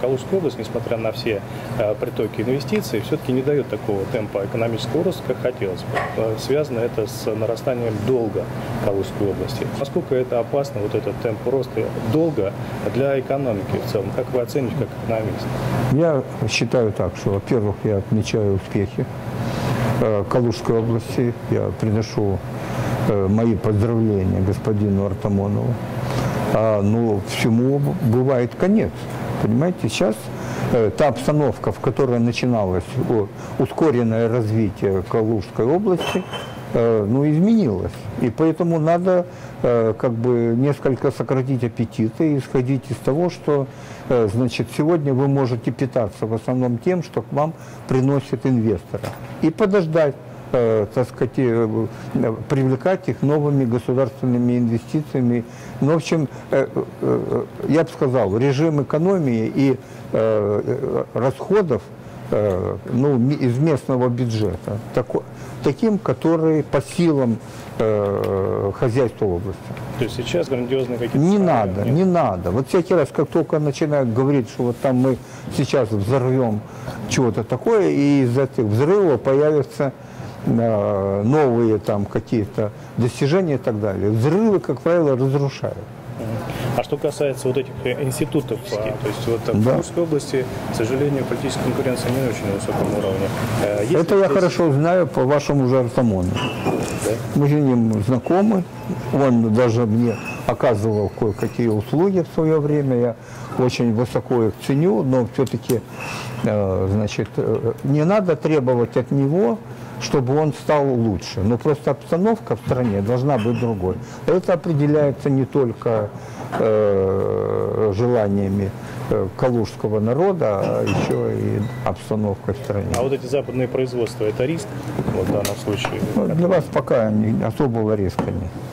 Калужская область, несмотря на все притоки инвестиций, все-таки не дает такого темпа экономического роста, как хотелось бы. Связано это с нарастанием долга Калужской области. Насколько это опасно, вот этот темп роста долга для экономики в целом? Как вы оцените как экономист? Я считаю так, что, во-первых, я отмечаю успехи Калужской области. Я приношу мои поздравления господину Артамонову. Но всему бывает конец. Понимаете, сейчас та обстановка, в которой начиналось ускоренное развитие Калужской области, изменилась. И поэтому надо как бы несколько сократить аппетиты и исходить из того, что значит, сегодня вы можете питаться в основном тем, что к вам приносят инвестора. И подождать, так сказать, привлекать их новыми государственными инвестициями. Ну, в общем, я бы сказал, режим экономии и расходов из местного бюджета таким, который по силам хозяйства области. То есть сейчас грандиозные какие-то... Не надо. Вот всякий раз, как только начинают говорить, что вот там мы сейчас взорвем чего-то такое, и из этих взрывов появятся новые там какие-то достижения и так далее. Взрывы, как правило, разрушают. А что касается вот этих институтов, то есть вот в Калужской области, к сожалению, политическая конкуренция не очень на высоком уровне. Это я хорошо знаю по вашему же Артамону. Да? Мы с ним знакомы, он даже мне оказывал кое-какие услуги в свое время, я очень высоко их ценю, но все-таки, значит, не надо требовать от него, чтобы он стал лучше. Но просто обстановка в стране должна быть другой. Это определяется не только желаниями калужского народа, а еще и обстановкой в стране. А вот эти западные производства, это риск вот в данном случае? Для вас пока особого риска нет.